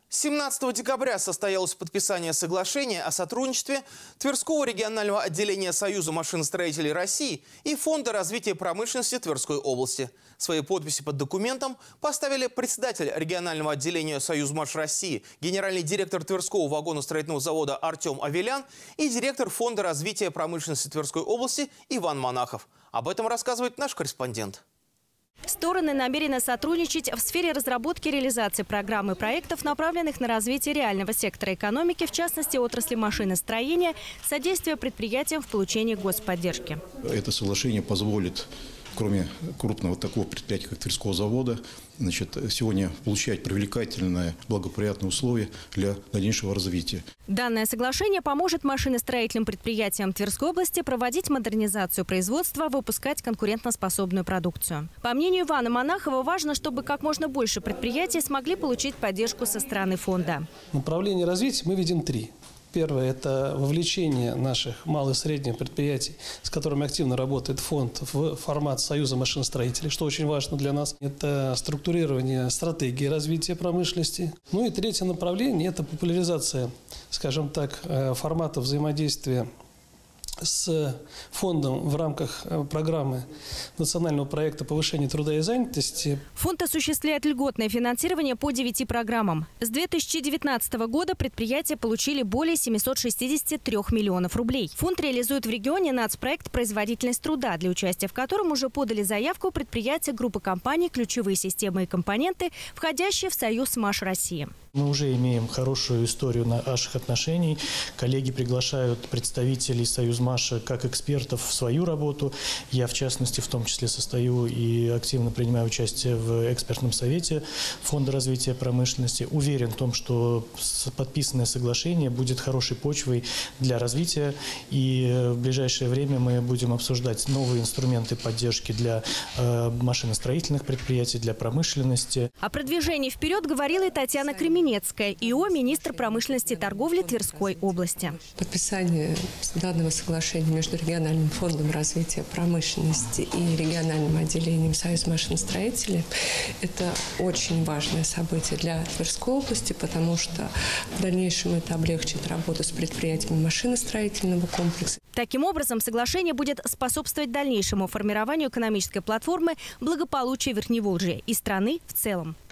17 декабря состоялось подписание соглашения о сотрудничестве Тверского регионального отделения Союза машиностроителей России и Фонда развития промышленности Тверской области. Свои подписи под документом поставили председатель регионального отделения Союзмаш России, генеральный директор Тверского вагоностроительного завода Артем Авелян и директор Фонда развития промышленности Тверской области Иван Монахов. Об этом рассказывает наш корреспондент. Стороны намерены сотрудничать в сфере разработки и реализации программ и проектов, направленных на развитие реального сектора экономики, в частности отрасли машиностроения, содействие предприятиям в получении господдержки. Это соглашение позволит, кроме крупного такого предприятия, как Тверского завода, сегодня получать привлекательные, благоприятные условия для дальнейшего развития. Данное соглашение поможет машиностроительным предприятиям Тверской области проводить модернизацию производства, выпускать конкурентоспособную продукцию. По мнению Ивана Монахова, важно, чтобы как можно больше предприятий смогли получить поддержку со стороны фонда. Направление развития мы видим три. Первое – это вовлечение наших малых и средних предприятий, с которыми активно работает фонд, в формат Союза машиностроителей, что очень важно для нас. Это структурирование стратегии развития промышленности. Ну и третье направление – это популяризация, скажем так, формата взаимодействия с фондом в рамках программы национального проекта повышения труда и занятости. Фонд осуществляет льготное финансирование по 9 программам. С 2019 года предприятия получили более 763 миллионов рублей. Фонд реализует в регионе нацпроект «Производительность труда», для участия в котором уже подали заявку предприятия группы компаний «Ключевые системы и компоненты», входящие в Союз Маш России. Мы уже имеем хорошую историю наших отношений. Коллеги приглашают представителей Союзмаша как экспертов в свою работу. Я, в частности, в том числе состою и активно принимаю участие в экспертном совете Фонда развития промышленности. Уверен в том, что подписанное соглашение будет хорошей почвой для развития. И в ближайшее время мы будем обсуждать новые инструменты поддержки для машиностроительных предприятий, для промышленности. О продвижении вперед говорила и Татьяна Кременецкая, ИО, министр промышленности и торговли Тверской области. Подписание данного соглашения между региональным фондом развития промышленности и региональным отделением Союз машиностроителей – это очень важное событие для Тверской области, потому что в дальнейшем это облегчит работу с предприятиями машиностроительного комплекса. Таким образом, соглашение будет способствовать дальнейшему формированию экономической платформы благополучия Верхневолжья и страны в целом.